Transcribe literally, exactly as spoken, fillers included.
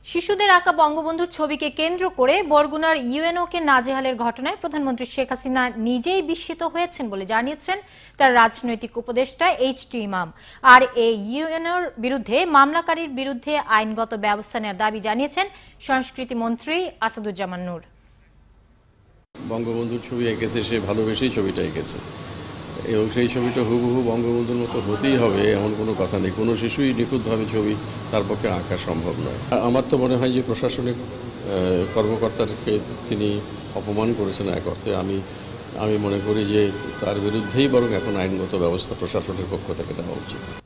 শিশুদের আঁকা বঙ্গবন্ধুর ছবিকে কেন্দ্র করে বরগুনার ইউএনওকে নাজেহালের ঘটনায় প্রধানমন্ত্রী শেখ হাসিনা নিজেই বিস্মিত হয়েছেন বলে জানিয়েছেন তার রাজনৈতিক উপদেষ্টা এইচ টি ইমাম। আর এই ইউএনওর বিরুদ্ধে মামলাকারীর বিরুদ্ধে আইনগত ব্যবস্থা নেওয়ার দাবি জানিয়েছেন সংস্কৃতি মন্ত্রী আসাদুজ্জামান নূর। বঙ্গবন্ধুর ছবি এঁকেছে, সে ভালোবেসেই ছবিটা এঁকেছে এবং সেই ছবিটা হুবহু বঙ্গবন্ধুর মতো হতেই হবে এমন কোনো কথা নেই। কোনো শিশুই নিখুঁতভাবে ছবি তার পক্ষে আঁকা সম্ভব নয়। আমার তো মনে হয় যে প্রশাসনিক কর্মকর্তাকে তিনি অপমান করেছেন এক অর্থে। আমি আমি মনে করি যে তার বিরুদ্ধেই বরং এখন আইনগত ব্যবস্থা প্রশাসনের পক্ষ থেকে নেওয়া উচিত।